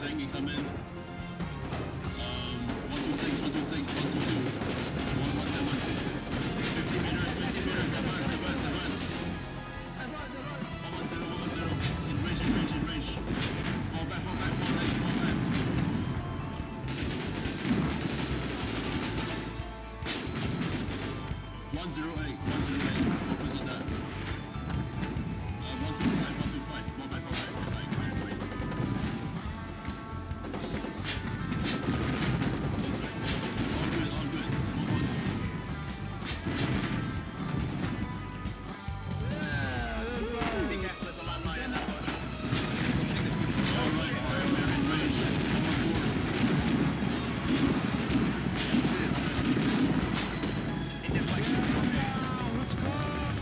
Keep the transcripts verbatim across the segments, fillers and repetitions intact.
tanky come in. Um, one two six, one two six, one two two. one one seven. fifty meters, fifty meters, advance, advance, advance. one one zero, one one zero. In range, in range, in range. Fall back, fall back, fall back, fall back. one zero eight, one zero eight. Focus on that. Uh, one two five, one two five. Fall back, fall back, fall back. All good, all good. Move on. Be careful, there's a landmine in that one. All right, fire, we're in range. In deflection. Let's go.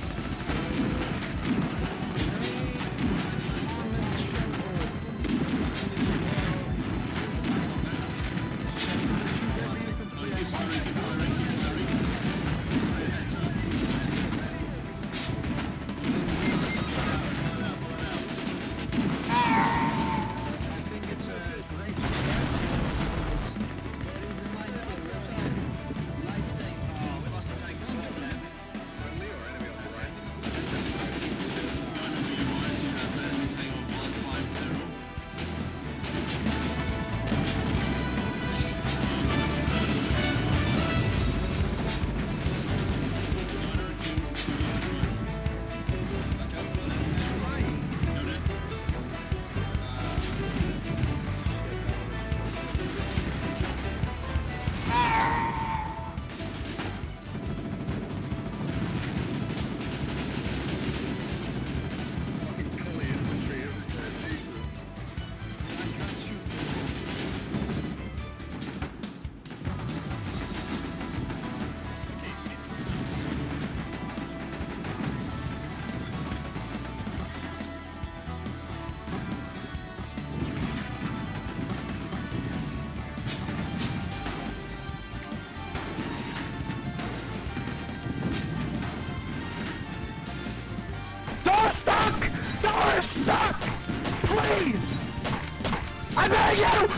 Keep firing, keep firing, keep firing. Fucking Collie infantry everywhere, Jesus. Door stuck! Door stuck! Please! I beg you!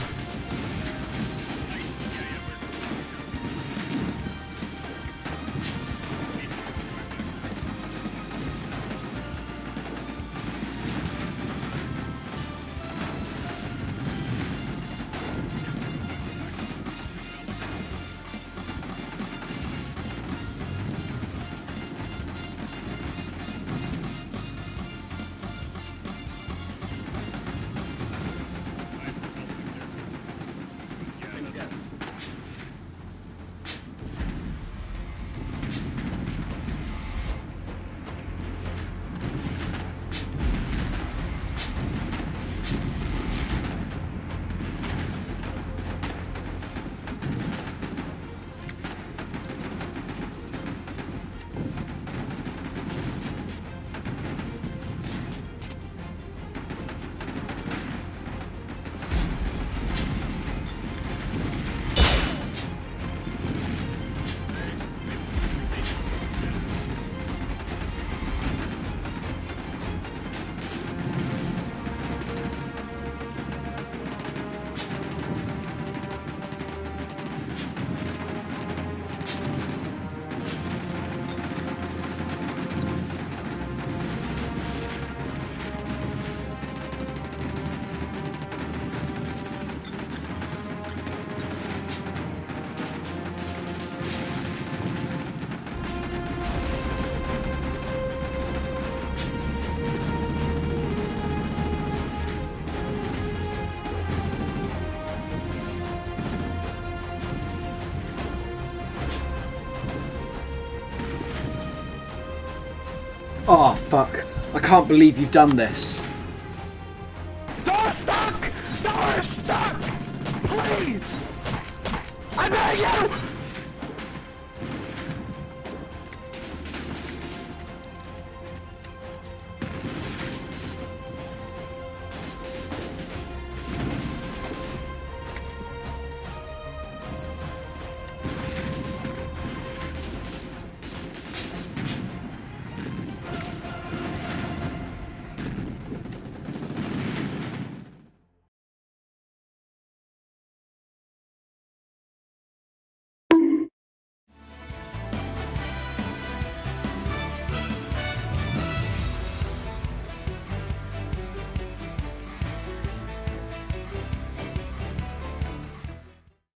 Oh, fuck. I can't believe you've done this. Door stuck! Door stuck! Please! I beg you!